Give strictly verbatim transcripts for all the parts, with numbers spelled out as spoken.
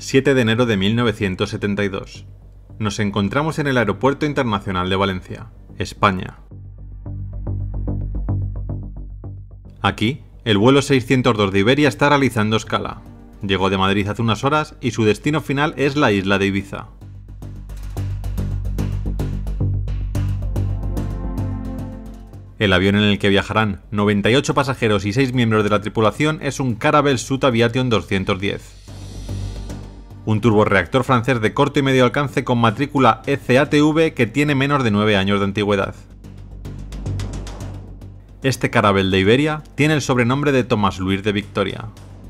siete de enero de mil novecientos setenta y dos. Nos encontramos en el Aeropuerto Internacional de Valencia, España. Aquí, el vuelo seiscientos dos de Iberia está realizando escala. Llegó de Madrid hace unas horas y su destino final es la isla de Ibiza. El avión en el que viajarán noventa y ocho pasajeros y seis miembros de la tripulación es un Caravelle Sud Aviation doscientos diez. Un turborreactor francés de corto y medio alcance con matrícula E C A T V que tiene menos de nueve años de antigüedad. Este Caravelle de Iberia tiene el sobrenombre de Tomás Luis de Victoria.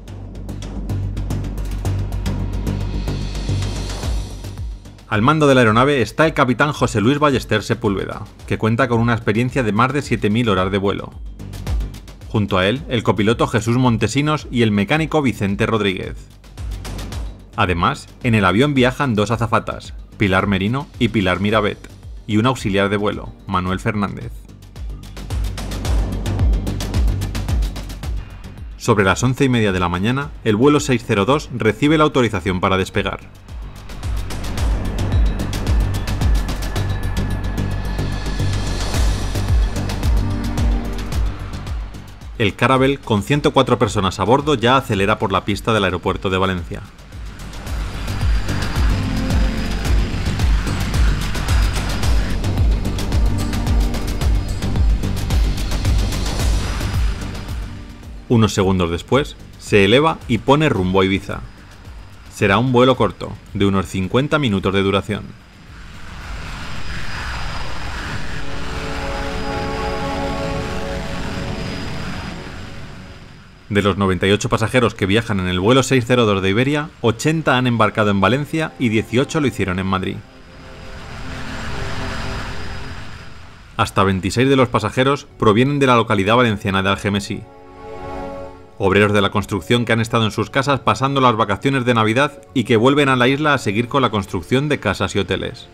Al mando de la aeronave está el capitán José Luis Ballester Sepúlveda, que cuenta con una experiencia de más de siete mil horas de vuelo. Junto a él, el copiloto Jesús Montesinos y el mecánico Vicente Rodríguez. Además, en el avión viajan dos azafatas, Pilar Merino y Pilar Mirabet, y un auxiliar de vuelo, Manuel Fernández. Sobre las once y media de la mañana, el vuelo seiscientos dos recibe la autorización para despegar. El Caravelle, con ciento cuatro personas a bordo, ya acelera por la pista del aeropuerto de Valencia. Unos segundos después, se eleva y pone rumbo a Ibiza. Será un vuelo corto, de unos cincuenta minutos de duración. De los noventa y ocho pasajeros que viajan en el vuelo seiscientos dos de Iberia, ochenta han embarcado en Valencia y dieciocho lo hicieron en Madrid. Hasta veintiséis de los pasajeros provienen de la localidad valenciana de Algemesí. Obreros de la construcción que han estado en sus casas pasando las vacaciones de Navidad y que vuelven a la isla a seguir con la construcción de casas y hoteles.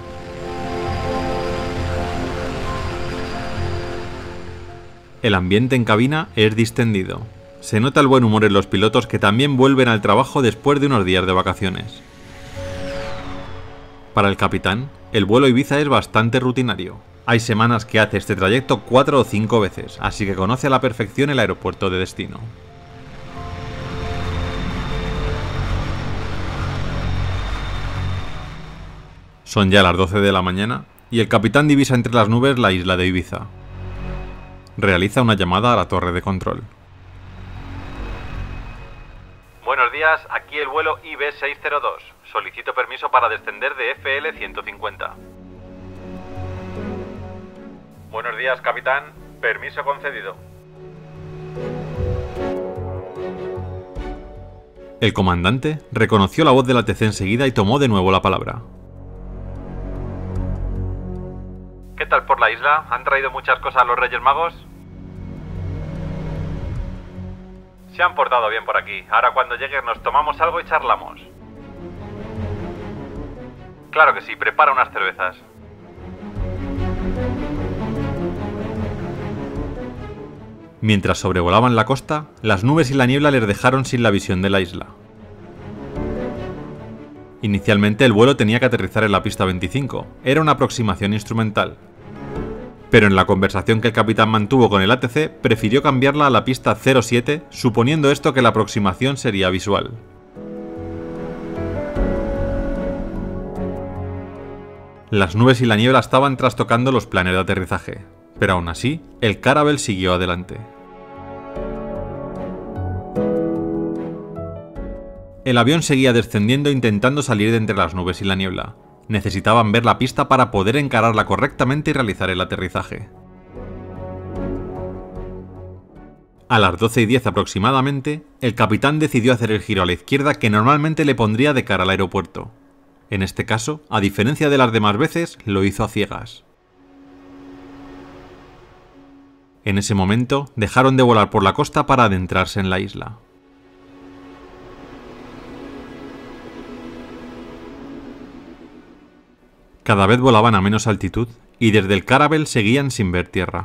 El ambiente en cabina es distendido. Se nota el buen humor en los pilotos que también vuelven al trabajo después de unos días de vacaciones. Para el capitán, el vuelo a Ibiza es bastante rutinario. Hay semanas que hace este trayecto cuatro o cinco veces, así que conoce a la perfección el aeropuerto de destino. Son ya las doce de la mañana y el capitán divisa entre las nubes la isla de Ibiza. Realiza una llamada a la torre de control. Buenos días, aquí el vuelo I B seiscientos dos. Solicito permiso para descender de F L ciento cincuenta. Buenos días, capitán. Permiso concedido. El comandante reconoció la voz del A T C enseguida y tomó de nuevo la palabra. ¿Qué tal por la isla? ¿Han traído muchas cosas los Reyes Magos? Se han portado bien por aquí. Ahora cuando llegues nos tomamos algo y charlamos. Claro que sí, prepara unas cervezas. Mientras sobrevolaban la costa, las nubes y la niebla les dejaron sin la visión de la isla. Inicialmente el vuelo tenía que aterrizar en la pista veinticinco, era una aproximación instrumental. Pero en la conversación que el capitán mantuvo con el A T C, prefirió cambiarla a la pista cero siete, suponiendo esto que la aproximación sería visual. Las nubes y la niebla estaban trastocando los planes de aterrizaje, pero aún así, el Caravelle siguió adelante. El avión seguía descendiendo intentando salir de entre las nubes y la niebla. Necesitaban ver la pista para poder encararla correctamente y realizar el aterrizaje. A las doce y diez aproximadamente, el capitán decidió hacer el giro a la izquierda que normalmente le pondría de cara al aeropuerto. En este caso, a diferencia de las demás veces, lo hizo a ciegas. En ese momento, dejaron de volar por la costa para adentrarse en la isla. Cada vez volaban a menos altitud y desde el Caravelle seguían sin ver tierra.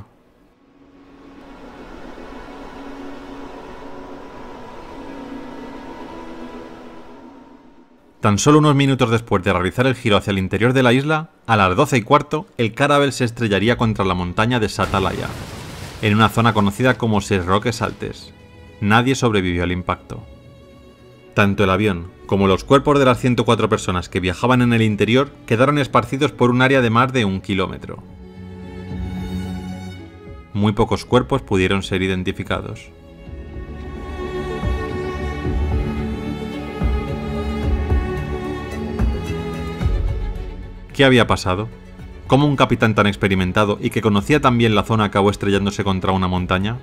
Tan solo unos minutos después de realizar el giro hacia el interior de la isla, a las doce y cuarto, el Caravelle se estrellaría contra la montaña de Satalaya, en una zona conocida como Ses Roques Altes. Nadie sobrevivió al impacto. Tanto el avión como los cuerpos de las ciento cuatro personas que viajaban en el interior quedaron esparcidos por un área de más de un kilómetro. Muy pocos cuerpos pudieron ser identificados. ¿Qué había pasado? ¿Cómo un capitán tan experimentado y que conocía tan bien la zona acabó estrellándose contra una montaña?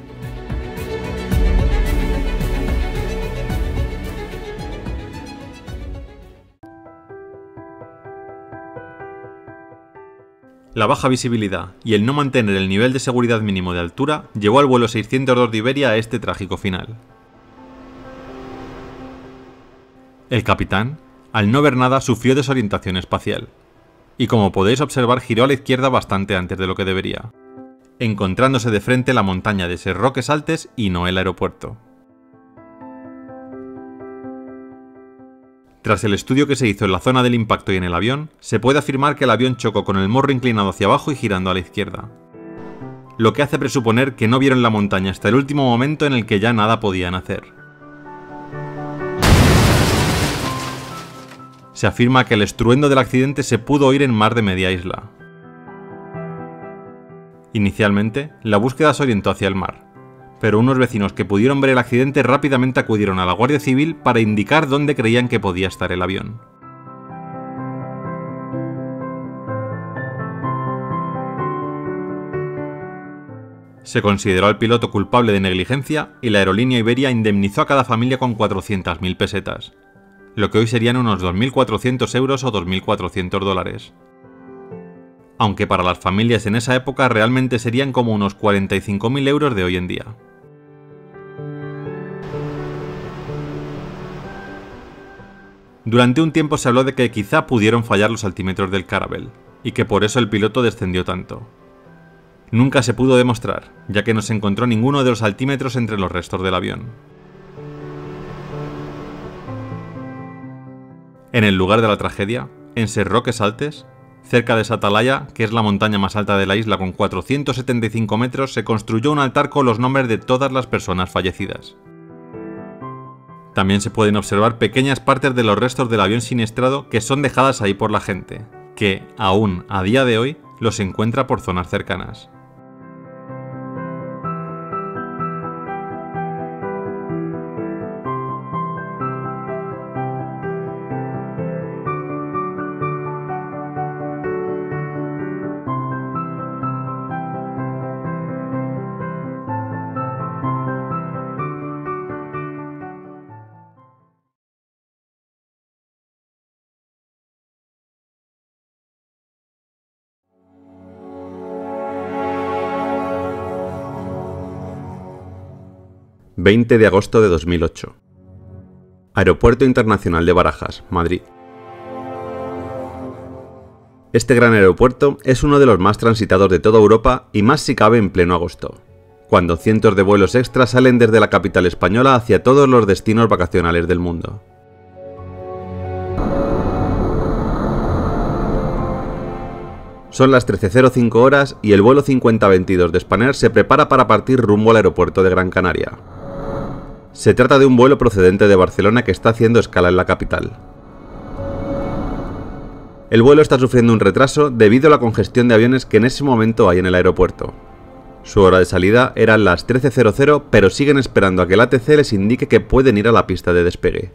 La baja visibilidad y el no mantener el nivel de seguridad mínimo de altura llevó al vuelo seiscientos dos de Iberia a este trágico final. El capitán, al no ver nada, sufrió desorientación espacial, y como podéis observar giró a la izquierda bastante antes de lo que debería, encontrándose de frente la montaña de Ses Roques Altes y no el aeropuerto. Tras el estudio que se hizo en la zona del impacto y en el avión, se puede afirmar que el avión chocó con el morro inclinado hacia abajo y girando a la izquierda, lo que hace presuponer que no vieron la montaña hasta el último momento en el que ya nada podían hacer. Se afirma que el estruendo del accidente se pudo oír en más de media isla. Inicialmente, la búsqueda se orientó hacia el mar, pero unos vecinos que pudieron ver el accidente rápidamente acudieron a la Guardia Civil para indicar dónde creían que podía estar el avión. Se consideró al piloto culpable de negligencia y la aerolínea Iberia indemnizó a cada familia con cuatrocientas mil pesetas, lo que hoy serían unos dos mil cuatrocientos euros o dos mil cuatrocientos dólares. Aunque para las familias en esa época realmente serían como unos cuarenta y cinco mil euros de hoy en día. Durante un tiempo se habló de que quizá pudieron fallar los altímetros del Caravelle, y que por eso el piloto descendió tanto. Nunca se pudo demostrar, ya que no se encontró ninguno de los altímetros entre los restos del avión. En el lugar de la tragedia, en Ses Roques Altes, cerca de Satalaya, que es la montaña más alta de la isla con cuatrocientos setenta y cinco metros, se construyó un altar con los nombres de todas las personas fallecidas. También se pueden observar pequeñas partes de los restos del avión siniestrado que son dejadas ahí por la gente, que, aún a día de hoy, los encuentra por zonas cercanas. veinte de agosto de dos mil ocho. Aeropuerto Internacional de Barajas, Madrid. Este gran aeropuerto es uno de los más transitados de toda Europa y más si cabe en pleno agosto, cuando cientos de vuelos extras salen desde la capital española hacia todos los destinos vacacionales del mundo. Son las trece cero cinco horas y el vuelo cincuenta veintidós de Spanair se prepara para partir rumbo al aeropuerto de Gran Canaria. Se trata de un vuelo procedente de Barcelona que está haciendo escala en la capital. El vuelo está sufriendo un retraso debido a la congestión de aviones que en ese momento hay en el aeropuerto. Su hora de salida eran las trece cero cero, pero siguen esperando a que el A T C les indique que pueden ir a la pista de despegue.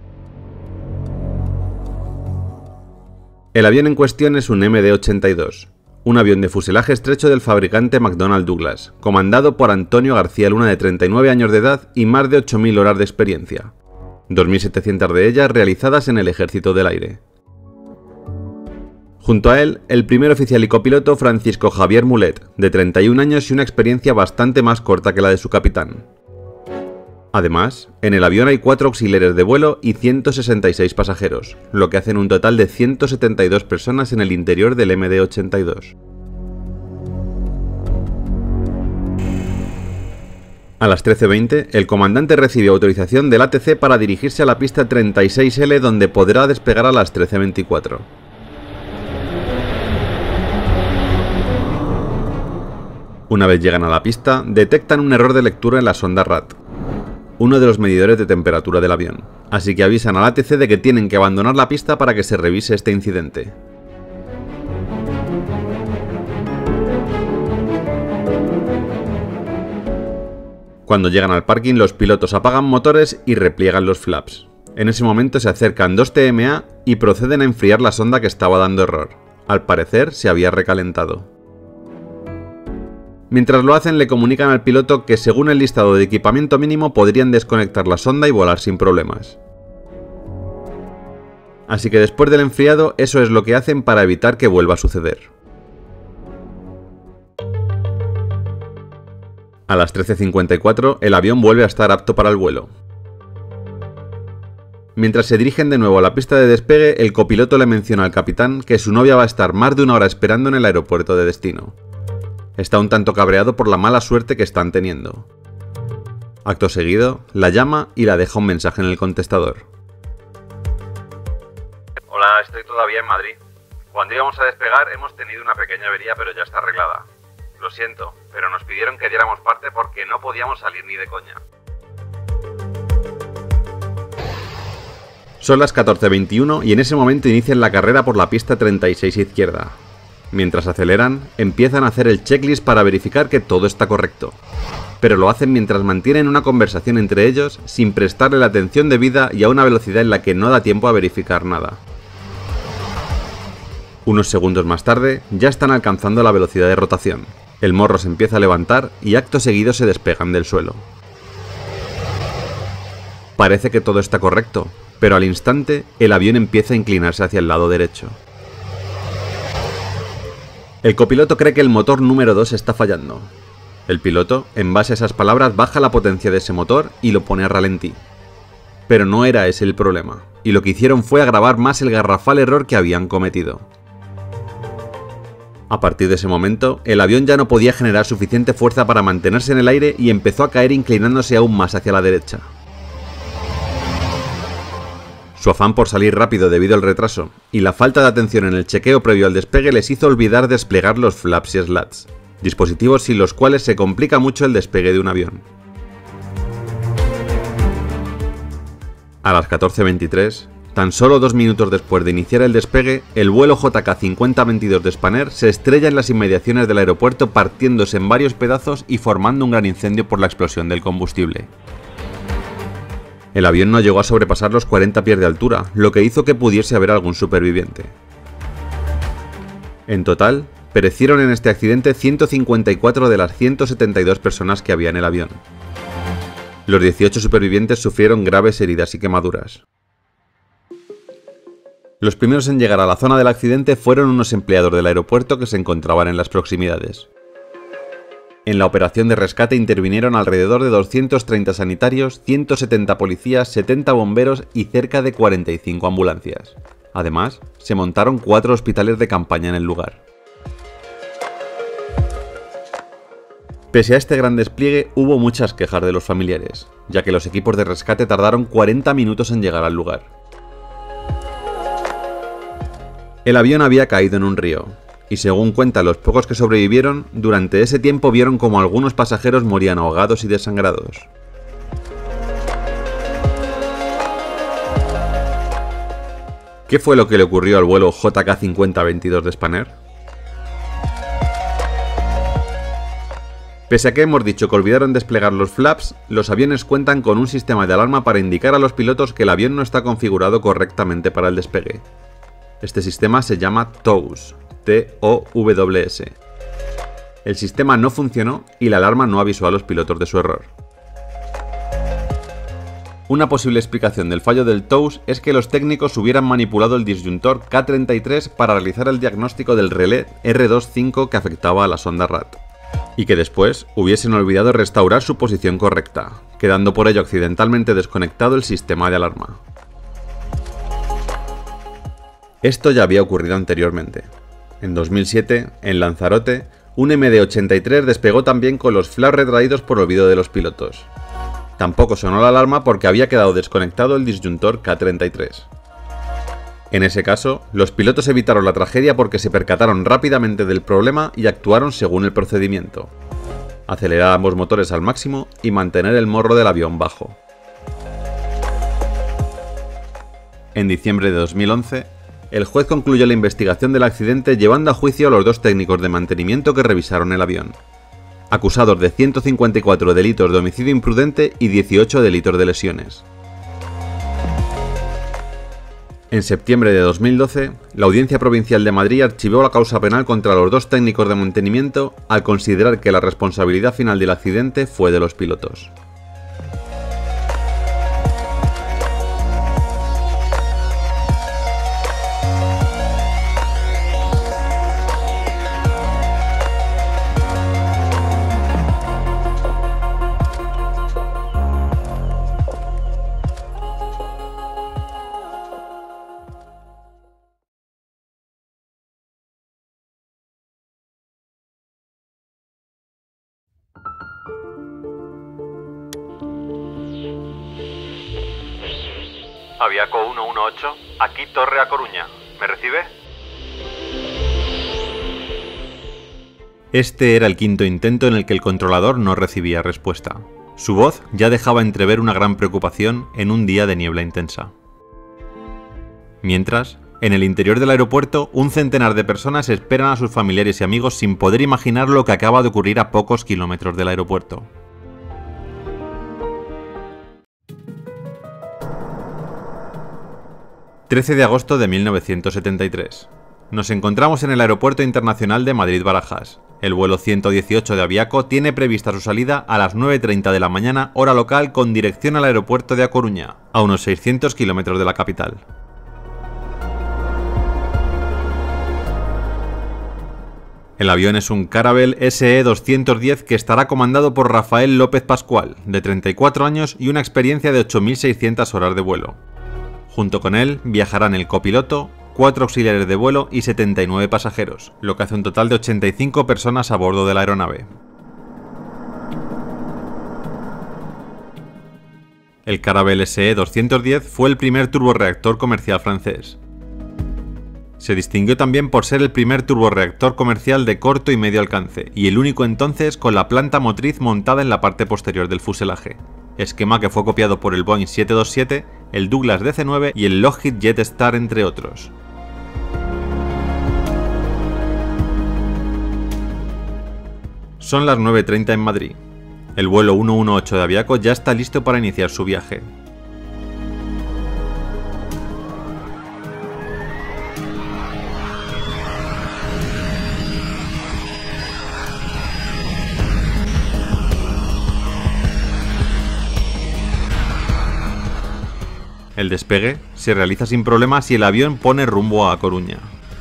El avión en cuestión es un M D ochenta y dos, un avión de fuselaje estrecho del fabricante McDonnell Douglas, comandado por Antonio García Luna, de treinta y nueve años de edad y más de ocho mil horas de experiencia, dos mil setecientas de ellas realizadas en el Ejército del Aire. Junto a él, el primer oficial y copiloto Francisco Javier Mulet, de treinta y un años y una experiencia bastante más corta que la de su capitán. Además, en el avión hay cuatro auxiliares de vuelo y ciento sesenta y seis pasajeros, lo que hacen un total de ciento setenta y dos personas en el interior del M D ochenta y dos. A las trece veinte, el comandante recibe autorización del A T C para dirigirse a la pista treinta y seis L, donde podrá despegar a las trece veinticuatro. Una vez llegan a la pista, detectan un error de lectura en la sonda R A T, uno de los medidores de temperatura del avión, así que avisan al A T C de que tienen que abandonar la pista para que se revise este incidente. Cuando llegan al parking, los pilotos apagan motores y repliegan los flaps. En ese momento se acercan dos T M A y proceden a enfriar la sonda que estaba dando error. Al parecer se había recalentado. Mientras lo hacen, le comunican al piloto que según el listado de equipamiento mínimo podrían desconectar la sonda y volar sin problemas. Así que después del enfriado, eso es lo que hacen para evitar que vuelva a suceder. A las trece cincuenta y cuatro, el avión vuelve a estar apto para el vuelo. Mientras se dirigen de nuevo a la pista de despegue, el copiloto le menciona al capitán que su novia va a estar más de una hora esperando en el aeropuerto de destino. Está un tanto cabreado por la mala suerte que están teniendo. Acto seguido, la llama y la deja un mensaje en el contestador. Hola, estoy todavía en Madrid. Cuando íbamos a despegar hemos tenido una pequeña avería, pero ya está arreglada. Lo siento, pero nos pidieron que diéramos parte porque no podíamos salir ni de coña. Son las catorce veintiuno y en ese momento inician la carrera por la pista treinta y seis izquierda. Mientras aceleran, empiezan a hacer el checklist para verificar que todo está correcto. Pero lo hacen mientras mantienen una conversación entre ellos sin prestarle la atención debida y a una velocidad en la que no da tiempo a verificar nada. Unos segundos más tarde, ya están alcanzando la velocidad de rotación. El morro se empieza a levantar y acto seguido se despegan del suelo. Parece que todo está correcto, pero al instante el avión empieza a inclinarse hacia el lado derecho. El copiloto cree que el motor número dos está fallando. El piloto, en base a esas palabras, baja la potencia de ese motor y lo pone a ralentí. Pero no era ese el problema, y lo que hicieron fue agravar más el garrafal error que habían cometido. A partir de ese momento, el avión ya no podía generar suficiente fuerza para mantenerse en el aire y empezó a caer inclinándose aún más hacia la derecha. Su afán por salir rápido debido al retraso y la falta de atención en el chequeo previo al despegue les hizo olvidar desplegar los flaps y slats, dispositivos sin los cuales se complica mucho el despegue de un avión. A las catorce veintitrés, tan solo dos minutos después de iniciar el despegue, el vuelo J K cincuenta veintidós de Spanair se estrella en las inmediaciones del aeropuerto partiéndose en varios pedazos y formando un gran incendio por la explosión del combustible. El avión no llegó a sobrepasar los cuarenta pies de altura, lo que hizo que pudiese haber algún superviviente. En total, perecieron en este accidente ciento cincuenta y cuatro de las ciento setenta y dos personas que había en el avión. Los dieciocho supervivientes sufrieron graves heridas y quemaduras. Los primeros en llegar a la zona del accidente fueron unos empleados del aeropuerto que se encontraban en las proximidades. En la operación de rescate intervinieron alrededor de doscientos treinta sanitarios, ciento setenta policías, setenta bomberos y cerca de cuarenta y cinco ambulancias. Además, se montaron cuatro hospitales de campaña en el lugar. Pese a este gran despliegue, hubo muchas quejas de los familiares, ya que los equipos de rescate tardaron cuarenta minutos en llegar al lugar. El avión había caído en un río, y según cuentan los pocos que sobrevivieron, durante ese tiempo vieron como algunos pasajeros morían ahogados y desangrados. ¿Qué fue lo que le ocurrió al vuelo J K cincuenta veintidós de Spanair? Pese a que hemos dicho que olvidaron desplegar los flaps, los aviones cuentan con un sistema de alarma para indicar a los pilotos que el avión no está configurado correctamente para el despegue. Este sistema se llama T O W S. T O W S. El sistema no funcionó y la alarma no avisó a los pilotos de su error. Una posible explicación del fallo del T O W S es que los técnicos hubieran manipulado el disyuntor K treinta y tres para realizar el diagnóstico del relé R veinticinco que afectaba a la sonda R A T, y que después hubiesen olvidado restaurar su posición correcta, quedando por ello accidentalmente desconectado el sistema de alarma. Esto ya había ocurrido anteriormente. En dos mil siete, en Lanzarote, un eme de ochenta y tres despegó también con los flash retraídos por olvido de los pilotos. Tampoco sonó la alarma porque había quedado desconectado el disyuntor K treinta y tres. En ese caso, los pilotos evitaron la tragedia porque se percataron rápidamente del problema y actuaron según el procedimiento: acelerar ambos motores al máximo y mantener el morro del avión bajo. En diciembre de dos mil once, el juez concluyó la investigación del accidente llevando a juicio a los dos técnicos de mantenimiento que revisaron el avión, acusados de ciento cincuenta y cuatro delitos de homicidio imprudente y dieciocho delitos de lesiones. En septiembre de dos mil doce, la Audiencia Provincial de Madrid archivó la causa penal contra los dos técnicos de mantenimiento al considerar que la responsabilidad final del accidente fue de los pilotos. Aviaco uno uno ocho, aquí Torre a Coruña. ¿Me recibe? Este era el quinto intento en el que el controlador no recibía respuesta. Su voz ya dejaba entrever una gran preocupación en un día de niebla intensa. Mientras, en el interior del aeropuerto, un centenar de personas esperan a sus familiares y amigos sin poder imaginar lo que acaba de ocurrir a pocos kilómetros del aeropuerto. trece de agosto de mil novecientos setenta y tres. Nos encontramos en el Aeropuerto Internacional de Madrid-Barajas. El vuelo ciento dieciocho de Aviaco tiene prevista su salida a las nueve y treinta de la mañana hora local con dirección al aeropuerto de A Coruña, a unos seiscientos kilómetros de la capital. El avión es un Caravelle ese e doscientos diez que estará comandado por Rafael López Pascual, de treinta y cuatro años y una experiencia de ocho mil seiscientas horas de vuelo. Junto con él viajarán el copiloto, cuatro auxiliares de vuelo y setenta y nueve pasajeros, lo que hace un total de ochenta y cinco personas a bordo de la aeronave. El Caravelle ese e doscientos diez fue el primer turborreactor comercial francés. Se distinguió también por ser el primer turborreactor comercial de corto y medio alcance, y el único entonces con la planta motriz montada en la parte posterior del fuselaje, esquema que fue copiado por el Boeing siete veintisiete, el Douglas D C nueve y el Lockheed Jetstar, entre otros. Son las nueve y treinta en Madrid. El vuelo ciento dieciocho de Aviaco ya está listo para iniciar su viaje. El despegue se realiza sin problemas y el avión pone rumbo a A Coruña.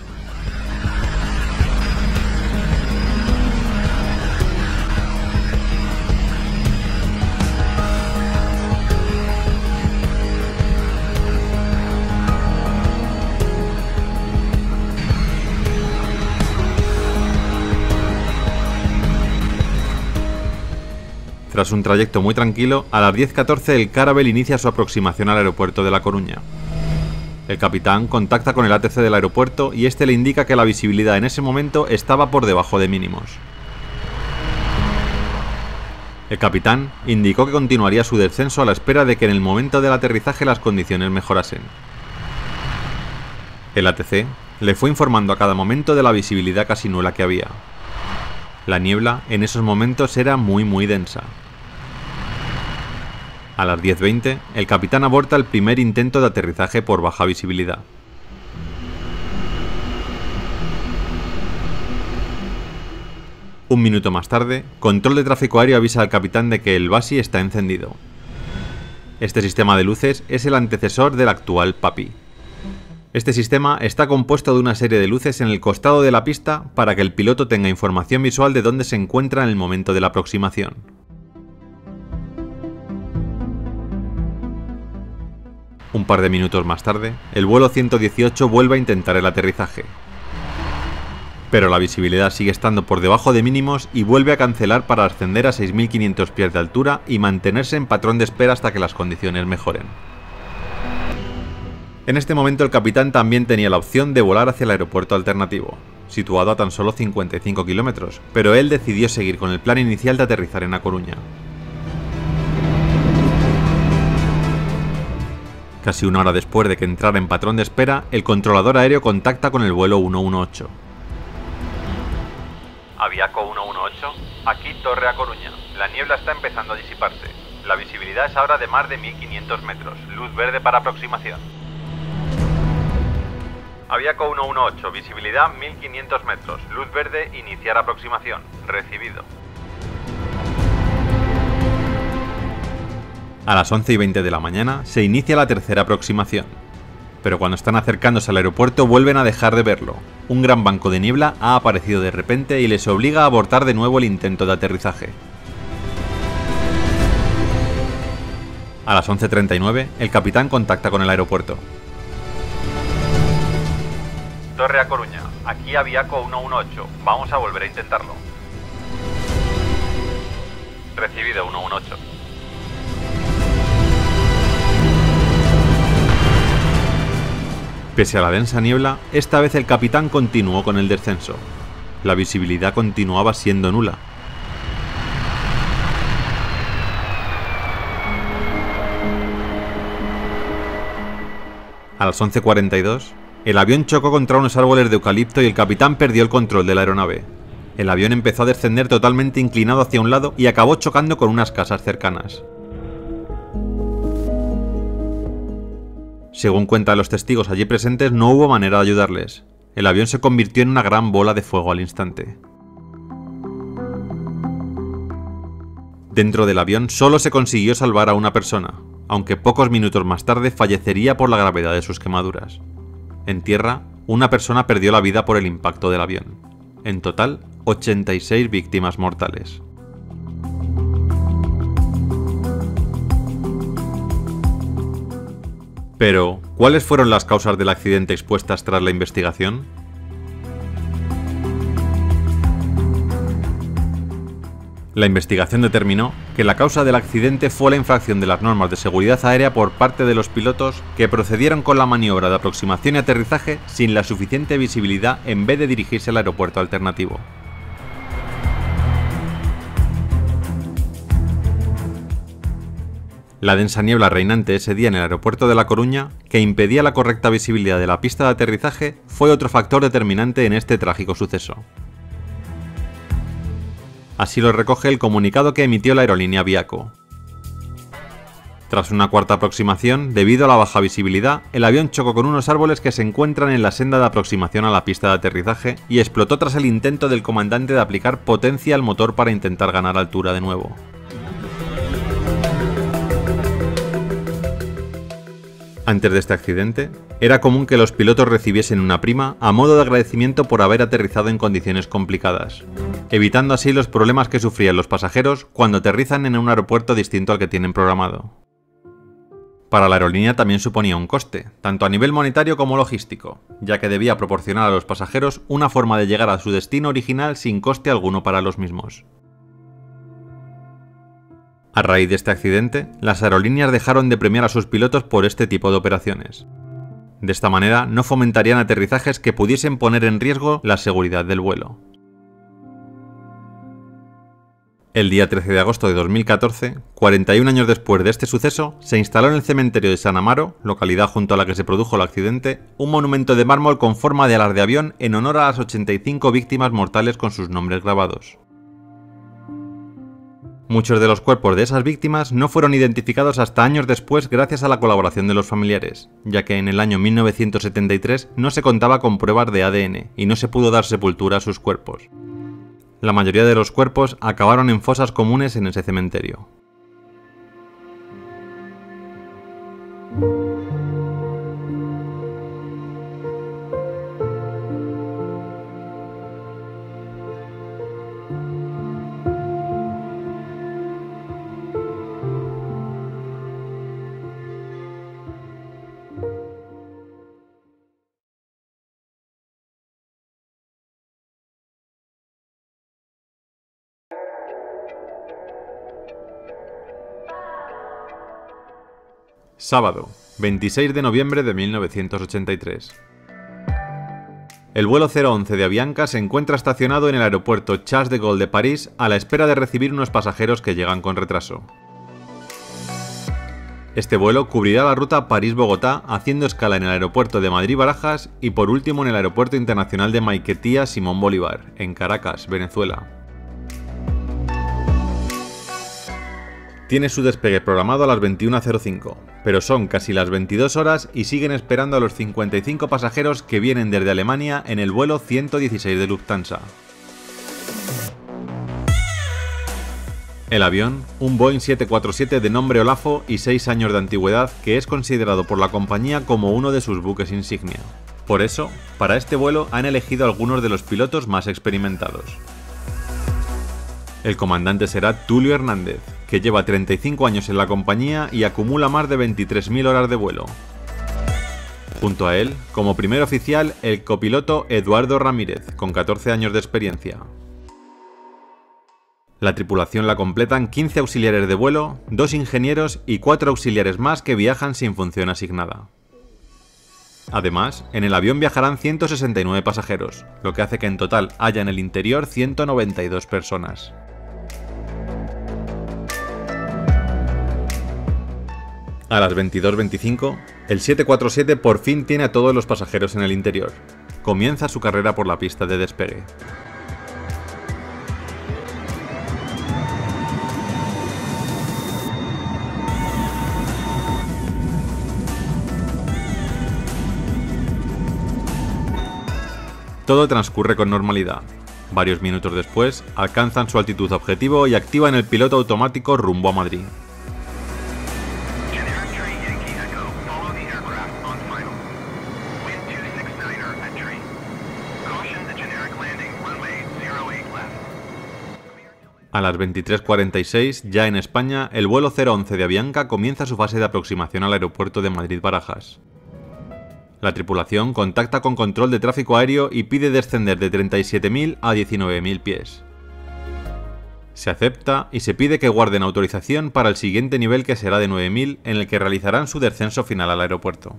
Tras un trayecto muy tranquilo, a las diez y catorce el Caravelle inicia su aproximación al aeropuerto de La Coruña. El capitán contacta con el A T C del aeropuerto y este le indica que la visibilidad en ese momento estaba por debajo de mínimos. El capitán indicó que continuaría su descenso a la espera de que en el momento del aterrizaje las condiciones mejorasen. El A T C le fue informando a cada momento de la visibilidad casi nula que había. La niebla en esos momentos era muy muy densa. A las diez y veinte, el capitán aborta el primer intento de aterrizaje por baja visibilidad. Un minuto más tarde, Control de Tráfico Aéreo avisa al capitán de que el B A S I está encendido. Este sistema de luces es el antecesor del actual P A P I. Este sistema está compuesto de una serie de luces en el costado de la pista para que el piloto tenga información visual de dónde se encuentra en el momento de la aproximación. Un par de minutos más tarde, el vuelo ciento dieciocho vuelve a intentar el aterrizaje. Pero la visibilidad sigue estando por debajo de mínimos y vuelve a cancelar para ascender a seis mil quinientos pies de altura y mantenerse en patrón de espera hasta que las condiciones mejoren. En este momento el capitán también tenía la opción de volar hacia el aeropuerto alternativo, situado a tan solo cincuenta y cinco kilómetros, pero él decidió seguir con el plan inicial de aterrizar en A Coruña. Casi una hora después de que entrara en patrón de espera, el controlador aéreo contacta con el vuelo ciento dieciocho. Aviaco ciento dieciocho, aquí Torre A Coruña. La niebla está empezando a disiparse. La visibilidad es ahora de más de mil quinientos metros. Luz verde para aproximación. Aviaco ciento dieciocho, visibilidad mil quinientos metros. Luz verde, iniciar aproximación. Recibido. A las once y veinte de la mañana se inicia la tercera aproximación. Pero cuando están acercándose al aeropuerto vuelven a dejar de verlo. Un gran banco de niebla ha aparecido de repente y les obliga a abortar de nuevo el intento de aterrizaje. A las once treinta y nueve, el capitán contacta con el aeropuerto. Torre A Coruña, aquí Aviaco ciento dieciocho. Vamos a volver a intentarlo. Recibido ciento dieciocho. Pese a la densa niebla, esta vez el capitán continuó con el descenso. La visibilidad continuaba siendo nula. A las once cuarenta y dos, el avión chocó contra unos árboles de eucalipto y el capitán perdió el control de la aeronave. El avión empezó a descender totalmente inclinado hacia un lado y acabó chocando con unas casas cercanas. Según cuentan los testigos allí presentes, no hubo manera de ayudarles. El avión se convirtió en una gran bola de fuego al instante. Dentro del avión solo se consiguió salvar a una persona, aunque pocos minutos más tarde fallecería por la gravedad de sus quemaduras. En tierra, una persona perdió la vida por el impacto del avión. En total, ochenta y seis víctimas mortales. Pero, ¿cuáles fueron las causas del accidente expuestas tras la investigación? La investigación determinó que la causa del accidente fue la infracción de las normas de seguridad aérea por parte de los pilotos que procedieron con la maniobra de aproximación y aterrizaje sin la suficiente visibilidad en vez de dirigirse al aeropuerto alternativo. La densa niebla reinante ese día en el aeropuerto de La Coruña, que impedía la correcta visibilidad de la pista de aterrizaje, fue otro factor determinante en este trágico suceso. Así lo recoge el comunicado que emitió la aerolínea Aviaco. Tras una cuarta aproximación, debido a la baja visibilidad, el avión chocó con unos árboles que se encuentran en la senda de aproximación a la pista de aterrizaje y explotó tras el intento del comandante de aplicar potencia al motor para intentar ganar altura de nuevo. Antes de este accidente, era común que los pilotos recibiesen una prima a modo de agradecimiento por haber aterrizado en condiciones complicadas, evitando así los problemas que sufrían los pasajeros cuando aterrizan en un aeropuerto distinto al que tienen programado. Para la aerolínea también suponía un coste, tanto a nivel monetario como logístico, ya que debía proporcionar a los pasajeros una forma de llegar a su destino original sin coste alguno para los mismos. A raíz de este accidente, las aerolíneas dejaron de premiar a sus pilotos por este tipo de operaciones. De esta manera, no fomentarían aterrizajes que pudiesen poner en riesgo la seguridad del vuelo. El día trece de agosto de dos mil catorce, cuarenta y un años después de este suceso, se instaló en el cementerio de San Amaro, localidad junto a la que se produjo el accidente, un monumento de mármol con forma de alas de avión en honor a las ochenta y cinco víctimas mortales con sus nombres grabados. Muchos de los cuerpos de esas víctimas no fueron identificados hasta años después gracias a la colaboración de los familiares, ya que en el año mil novecientos setenta y tres no se contaba con pruebas de A D N y no se pudo dar sepultura a sus cuerpos. La mayoría de los cuerpos acabaron en fosas comunes en ese cementerio. Sábado, veintiséis de noviembre de mil novecientos ochenta y tres. El vuelo cero once de Avianca se encuentra estacionado en el aeropuerto Charles de Gaulle de París a la espera de recibir unos pasajeros que llegan con retraso. Este vuelo cubrirá la ruta París-Bogotá, haciendo escala en el aeropuerto de Madrid-Barajas y por último en el aeropuerto internacional de Maiquetía Simón Bolívar, en Caracas, Venezuela. Tiene su despegue programado a las veintiuna cero cinco, pero son casi las veintidós horas y siguen esperando a los cincuenta y cinco pasajeros que vienen desde Alemania en el vuelo ciento dieciséis de Lufthansa. El avión, un Boeing siete cuatro siete de nombre Olafo y seis años de antigüedad, que es considerado por la compañía como uno de sus buques insignia. Por eso, para este vuelo han elegido algunos de los pilotos más experimentados. El comandante será Tulio Hernández, que lleva treinta y cinco años en la compañía y acumula más de veintitrés mil horas de vuelo. Junto a él, como primer oficial, el copiloto Eduardo Ramírez, con catorce años de experiencia. La tripulación la completan quince auxiliares de vuelo, dos ingenieros y cuatro auxiliares más que viajan sin función asignada. Además, en el avión viajarán ciento sesenta y nueve pasajeros, lo que hace que en total haya en el interior ciento noventa y dos personas. A las veintidós veinticinco, el siete cuatro siete por fin tiene a todos los pasajeros en el interior. Comienza su carrera por la pista de despegue. Todo transcurre con normalidad. Varios minutos después, alcanzan su altitud objetivo y activan el piloto automático rumbo a Madrid. A las veintitrés cuarenta y seis, ya en España, el vuelo cero once de Avianca comienza su fase de aproximación al aeropuerto de Madrid-Barajas. La tripulación contacta con control de tráfico aéreo y pide descender de treinta y siete mil a diecinueve mil pies. Se acepta y se pide que guarden autorización para el siguiente nivel, que será de nueve mil, en el que realizarán su descenso final al aeropuerto.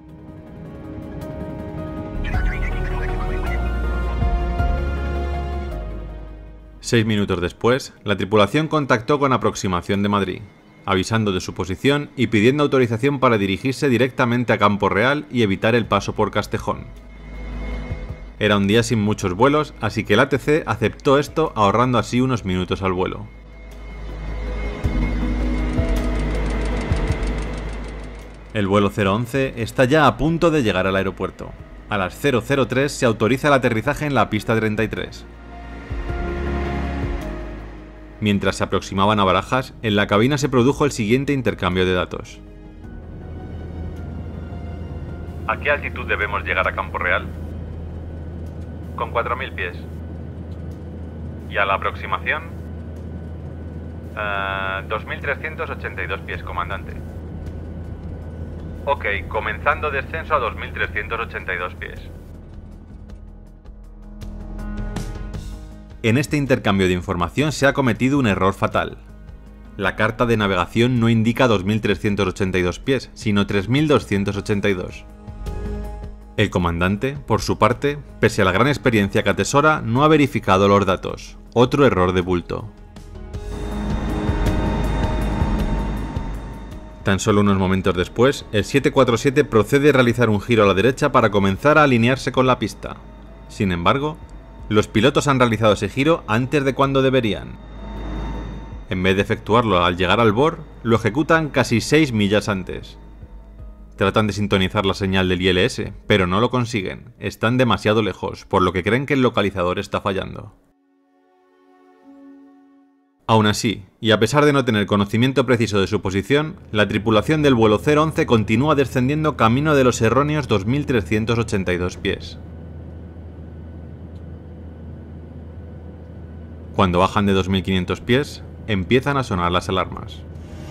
Seis minutos después, la tripulación contactó con aproximación de Madrid, avisando de su posición y pidiendo autorización para dirigirse directamente a Campo Real y evitar el paso por Castejón. Era un día sin muchos vuelos, así que el A T C aceptó esto, ahorrando así unos minutos al vuelo. El vuelo cero once está ya a punto de llegar al aeropuerto. A las cero cero tres se autoriza el aterrizaje en la pista treinta y tres. Mientras se aproximaban a Barajas, en la cabina se produjo el siguiente intercambio de datos. ¿A qué altitud debemos llegar a Campo Real? Con cuatro mil pies. ¿Y a la aproximación? Uh, dos mil trescientos ochenta y dos pies, comandante. Ok, comenzando descenso a dos mil trescientos ochenta y dos pies. En este intercambio de información se ha cometido un error fatal. La carta de navegación no indica dos mil trescientos ochenta y dos pies, sino tres mil doscientos ochenta y dos. El comandante, por su parte, pese a la gran experiencia que atesora, no ha verificado los datos. Otro error de bulto. Tan solo unos momentos después, el siete cuatro siete procede a realizar un giro a la derecha para comenzar a alinearse con la pista. Sin embargo, los pilotos han realizado ese giro antes de cuando deberían. En vez de efectuarlo al llegar al bord, lo ejecutan casi seis millas antes. Tratan de sintonizar la señal del I L S, pero no lo consiguen. Están demasiado lejos, por lo que creen que el localizador está fallando. Aún así, y a pesar de no tener conocimiento preciso de su posición, la tripulación del vuelo cero once continúa descendiendo camino de los erróneos dos mil trescientos ochenta y dos pies. Cuando bajan de dos mil quinientos pies, empiezan a sonar las alarmas.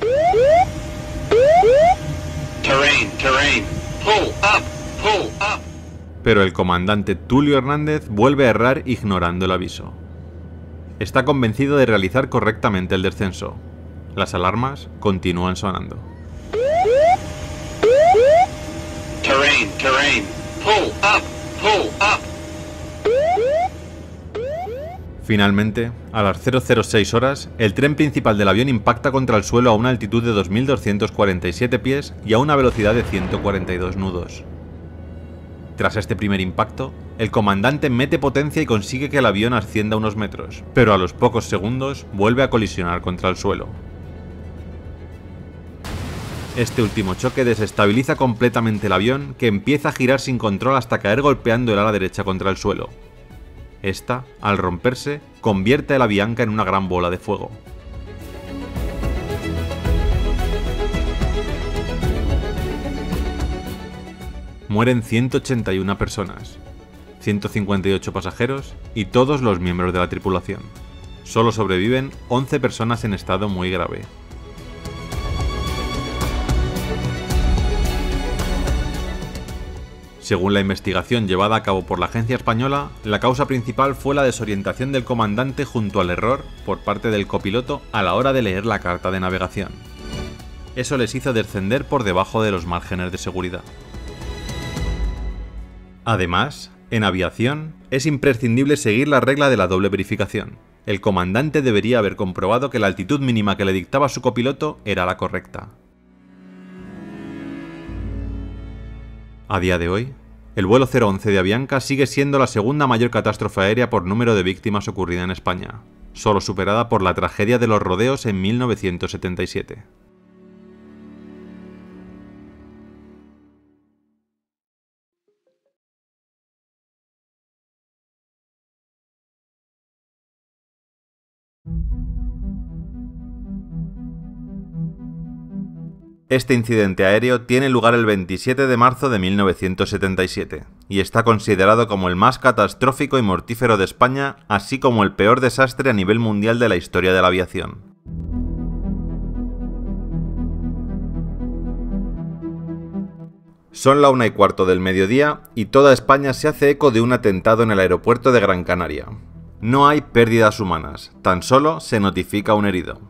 Terrain, terrain. Pull up, pull up. Pero el comandante Tulio Hernández vuelve a errar ignorando el aviso. Está convencido de realizar correctamente el descenso. Las alarmas continúan sonando. Terrain, terrain. Pull up, pull up. Finalmente, a las cero cero seis horas, el tren principal del avión impacta contra el suelo a una altitud de dos mil doscientos cuarenta y siete pies y a una velocidad de ciento cuarenta y dos nudos. Tras este primer impacto, el comandante mete potencia y consigue que el avión ascienda unos metros, pero a los pocos segundos vuelve a colisionar contra el suelo. Este último choque desestabiliza completamente el avión, que empieza a girar sin control hasta caer golpeando el ala derecha contra el suelo. Esta, al romperse, convierte a la Avianca en una gran bola de fuego. Mueren ciento ochenta y una personas, ciento cincuenta y ocho pasajeros y todos los miembros de la tripulación. Solo sobreviven once personas en estado muy grave. Según la investigación llevada a cabo por la agencia española, la causa principal fue la desorientación del comandante junto al error por parte del copiloto a la hora de leer la carta de navegación. Eso les hizo descender por debajo de los márgenes de seguridad. Además, en aviación, es imprescindible seguir la regla de la doble verificación. El comandante debería haber comprobado que la altitud mínima que le dictaba su copiloto era la correcta. A día de hoy, el vuelo cero once de Avianca sigue siendo la segunda mayor catástrofe aérea por número de víctimas ocurrida en España, solo superada por la tragedia de los rodeos en mil novecientos setenta y siete. Este incidente aéreo tiene lugar el veintisiete de marzo de mil novecientos setenta y siete y está considerado como el más catastrófico y mortífero de España, así como el peor desastre a nivel mundial de la historia de la aviación. Son la una y cuarto del mediodía y toda España se hace eco de un atentado en el aeropuerto de Gran Canaria. No hay pérdidas humanas, tan solo se notifica un herido.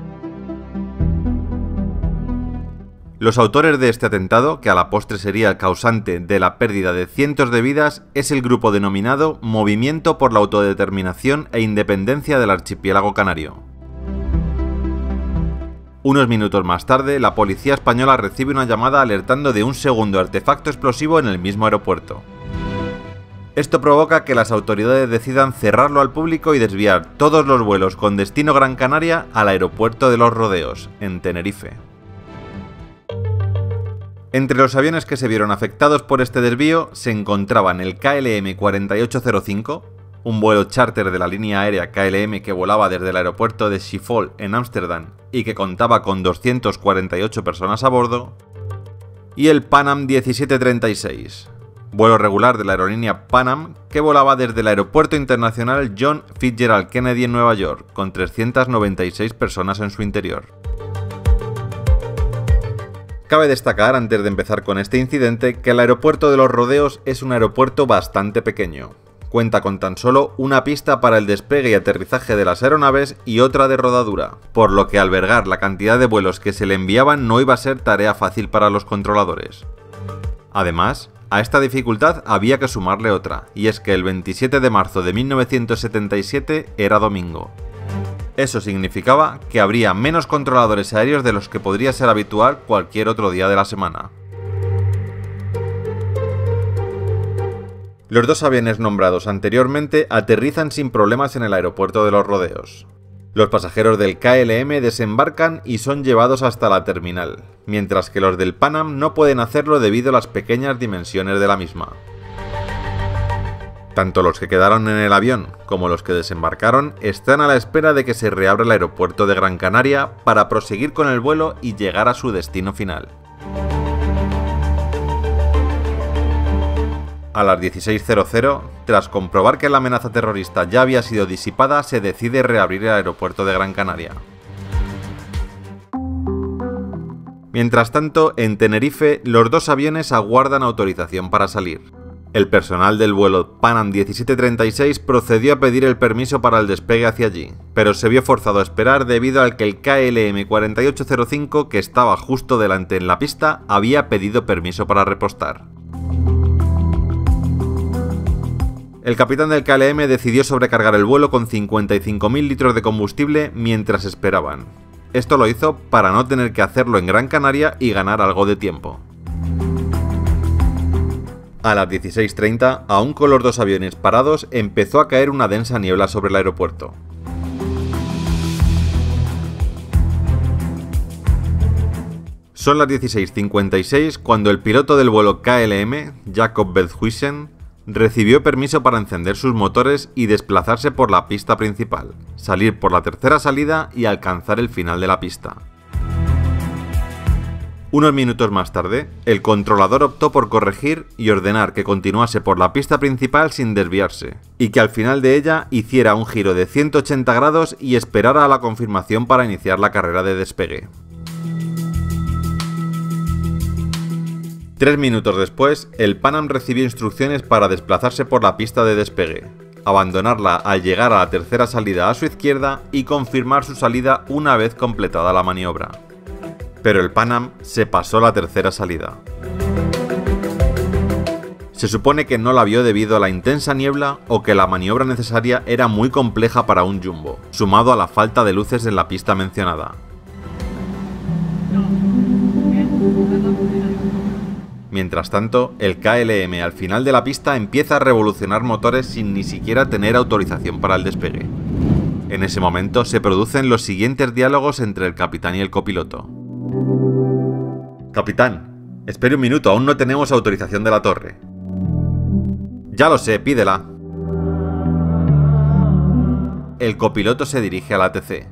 Los autores de este atentado, que a la postre sería el causante de la pérdida de cientos de vidas, es el grupo denominado Movimiento por la Autodeterminación e Independencia del Archipiélago Canario. Unos minutos más tarde, la policía española recibe una llamada alertando de un segundo artefacto explosivo en el mismo aeropuerto. Esto provoca que las autoridades decidan cerrarlo al público y desviar todos los vuelos con destino Gran Canaria al aeropuerto de Los Rodeos, en Tenerife. Entre los aviones que se vieron afectados por este desvío se encontraban el K L M cuarenta y ocho cero cinco, un vuelo charter de la línea aérea K L M que volaba desde el aeropuerto de Schiphol en Ámsterdam y que contaba con doscientas cuarenta y ocho personas a bordo, y el Pan Am diecisiete treinta y seis, vuelo regular de la aerolínea Pan Am que volaba desde el aeropuerto internacional John Fitzgerald Kennedy en Nueva York, con trescientas noventa y seis personas en su interior. Cabe destacar, antes de empezar con este incidente, que el aeropuerto de Los Rodeos es un aeropuerto bastante pequeño. Cuenta con tan solo una pista para el despegue y aterrizaje de las aeronaves y otra de rodadura, por lo que albergar la cantidad de vuelos que se le enviaban no iba a ser tarea fácil para los controladores. Además, a esta dificultad había que sumarle otra, y es que el veintisiete de marzo de mil novecientos setenta y siete era domingo. Eso significaba que habría menos controladores aéreos de los que podría ser habitual cualquier otro día de la semana. Los dos aviones nombrados anteriormente aterrizan sin problemas en el aeropuerto de Los Rodeos. Los pasajeros del K L M desembarcan y son llevados hasta la terminal, mientras que los del Pan Am no pueden hacerlo debido a las pequeñas dimensiones de la misma. Tanto los que quedaron en el avión como los que desembarcaron están a la espera de que se reabra el aeropuerto de Gran Canaria para proseguir con el vuelo y llegar a su destino final. A las dieciséis cero, tras comprobar que la amenaza terrorista ya había sido disipada, se decide reabrir el aeropuerto de Gran Canaria. Mientras tanto, en Tenerife, los dos aviones aguardan autorización para salir. El personal del vuelo Pan Am diecisiete treinta y seis procedió a pedir el permiso para el despegue hacia allí, pero se vio forzado a esperar debido al que el K L M cuarenta y ocho cero cinco, que estaba justo delante en la pista, había pedido permiso para repostar. El capitán del K L M decidió sobrecargar el vuelo con cincuenta y cinco mil litros de combustible mientras esperaban. Esto lo hizo para no tener que hacerlo en Gran Canaria y ganar algo de tiempo. A las dieciséis treinta, aún con los dos aviones parados, empezó a caer una densa niebla sobre el aeropuerto. Son las dieciséis cincuenta y seis cuando el piloto del vuelo K L M, Jacob Veldhuisen, recibió permiso para encender sus motores y desplazarse por la pista principal, salir por la tercera salida y alcanzar el final de la pista. Unos minutos más tarde, el controlador optó por corregir y ordenar que continuase por la pista principal sin desviarse, y que al final de ella hiciera un giro de ciento ochenta grados y esperara a la confirmación para iniciar la carrera de despegue. Tres minutos después, el Pan Am recibió instrucciones para desplazarse por la pista de despegue, abandonarla al llegar a la tercera salida a su izquierda y confirmar su salida una vez completada la maniobra. Pero el Pan Am se pasó la tercera salida. Se supone que no la vio debido a la intensa niebla o que la maniobra necesaria era muy compleja para un jumbo, sumado a la falta de luces en la pista mencionada. Mientras tanto, el K L M al final de la pista empieza a revolucionar motores sin ni siquiera tener autorización para el despegue. En ese momento se producen los siguientes diálogos entre el capitán y el copiloto. Capitán, espere un minuto, aún no tenemos autorización de la torre. Ya lo sé, pídela. El copiloto se dirige al A T C.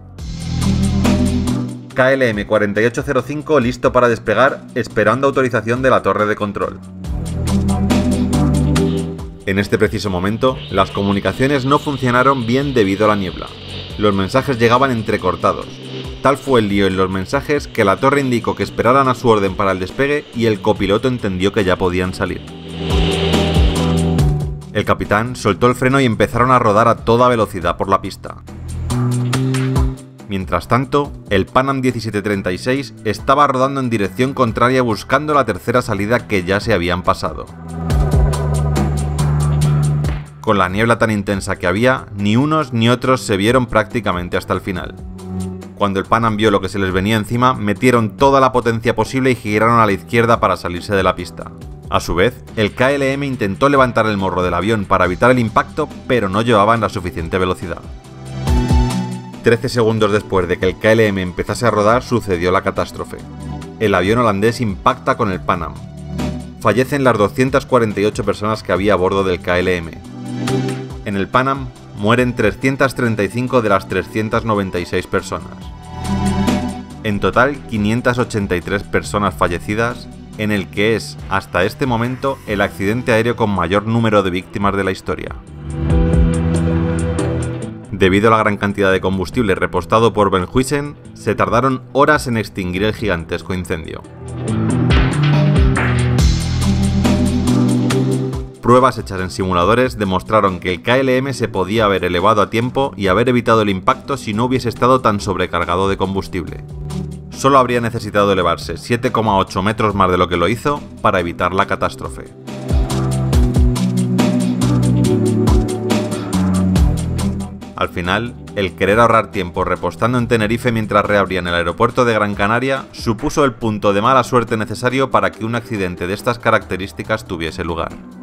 K L M cuarenta y ocho cero cinco listo para despegar, esperando autorización de la torre de control. En este preciso momento, las comunicaciones no funcionaron bien debido a la niebla. Los mensajes llegaban entrecortados. Tal fue el lío en los mensajes que la torre indicó que esperaran a su orden para el despegue y el copiloto entendió que ya podían salir. El capitán soltó el freno y empezaron a rodar a toda velocidad por la pista. Mientras tanto, el Pan Am diecisiete treinta y seis estaba rodando en dirección contraria buscando la tercera salida que ya se habían pasado. Con la niebla tan intensa que había, ni unos ni otros se vieron prácticamente hasta el final. Cuando el Pan Am vio lo que se les venía encima, metieron toda la potencia posible y giraron a la izquierda para salirse de la pista. A su vez, el K L M intentó levantar el morro del avión para evitar el impacto, pero no llevaban la suficiente velocidad. trece segundos después de que el K L M empezase a rodar, sucedió la catástrofe. El avión holandés impacta con el Pan Am. Fallecen las doscientas cuarenta y ocho personas que había a bordo del K L M. En el Pan Am mueren trescientas treinta y cinco de las trescientas noventa y seis personas. En total, quinientas ochenta y tres personas fallecidas, en el que es, hasta este momento, el accidente aéreo con mayor número de víctimas de la historia. Debido a la gran cantidad de combustible repostado por Veldhuisen, se tardaron horas en extinguir el gigantesco incendio. Pruebas hechas en simuladores demostraron que el K L M se podía haber elevado a tiempo y haber evitado el impacto si no hubiese estado tan sobrecargado de combustible. Solo habría necesitado elevarse siete coma ocho metros más de lo que lo hizo para evitar la catástrofe. Al final, el querer ahorrar tiempo repostando en Tenerife mientras reabrían el aeropuerto de Gran Canaria supuso el punto de mala suerte necesario para que un accidente de estas características tuviese lugar.